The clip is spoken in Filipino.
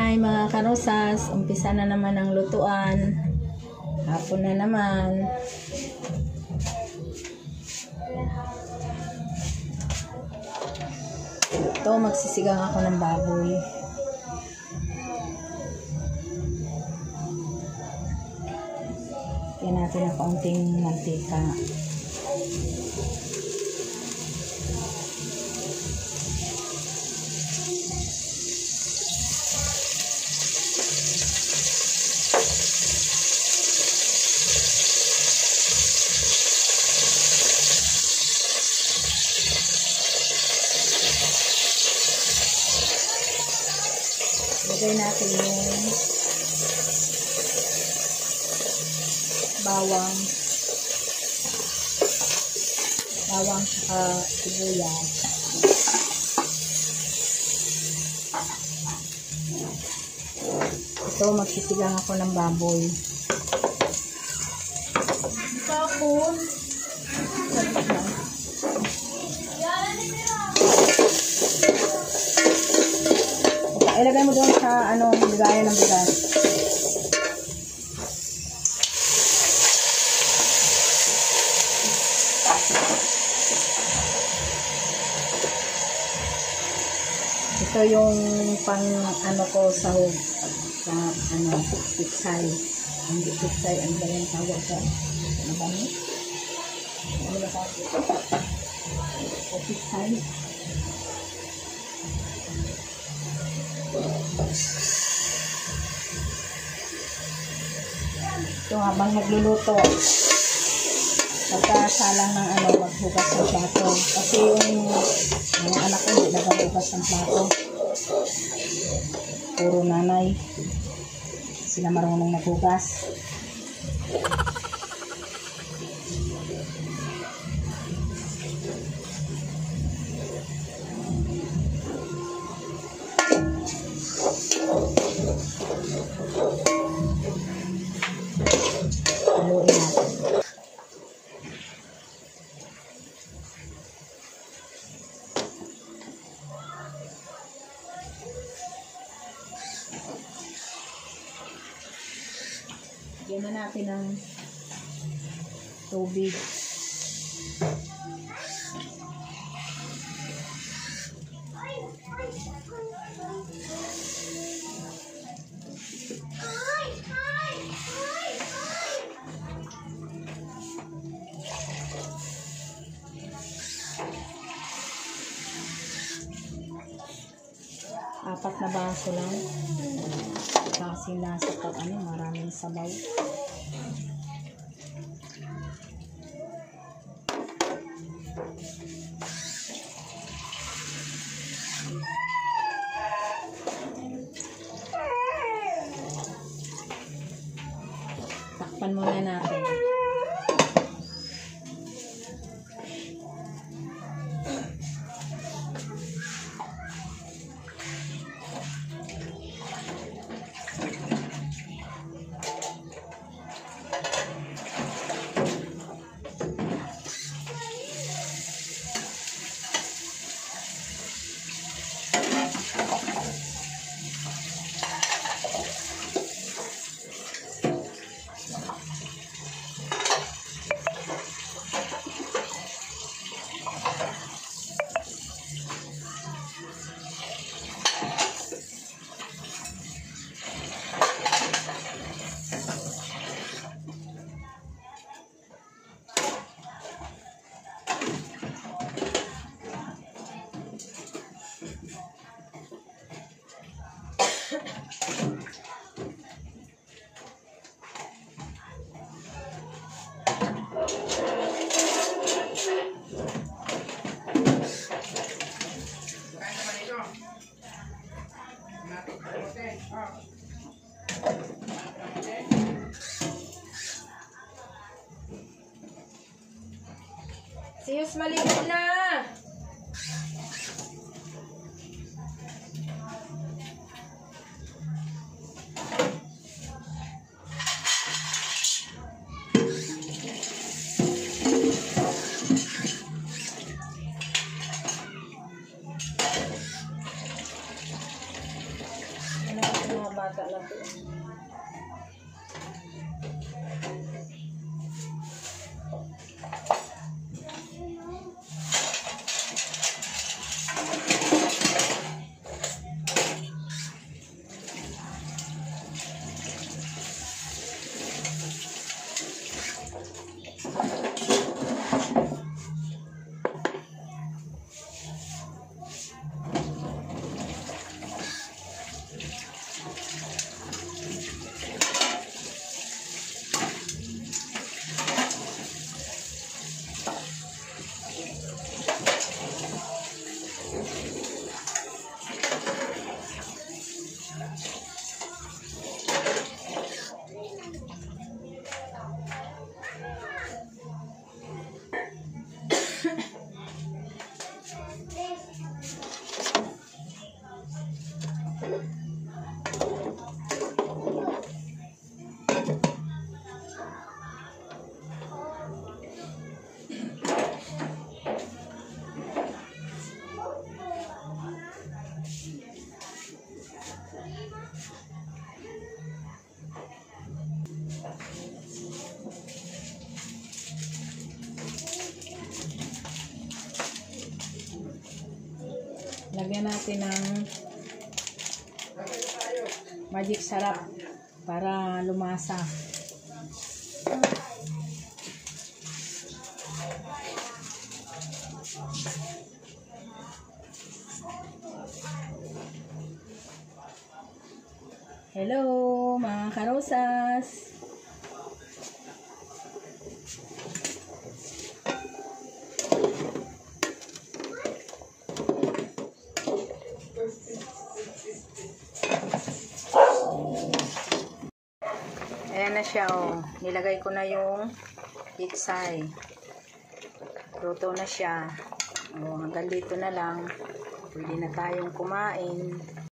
Hi mga karosas, umpisa na naman ang lutuan. Hapon na naman. Ito, magsisigang ako ng baboy. Yan natin ang kaunting mantika. Lagay natin yung bawang saka sibuyas. Ito, magsisigang ako ng baboy. Tapos ilagay mo doon sa bigayan ng bigas. Ito yung pang ko sahog sa pitsay. Hindi pitsay, ano ba yung tawag sa ano ba ni? Ano ba tawag? O pitsay. Ito habang nagluluto, pagkasalang ng maghugas ng plato. Kasi yung anak ko hindi naghugas ng plato. Puro nanay. Sila marunong maghugas. Haluin natin. Lagyan na natin ng tubig. Apat na baso lang. Kasi nasa pag maraming sabaw. Takpan muna natin. Siyos, maligo na! bata na to. Lagyan natin ng magic sarap para lumasa. Hello mga karosas! Ayan na siya, oh. Nilagay ko na yung pitsay. Luto na siya. Oh, hanggang dito na lang. Pwede na tayong kumain.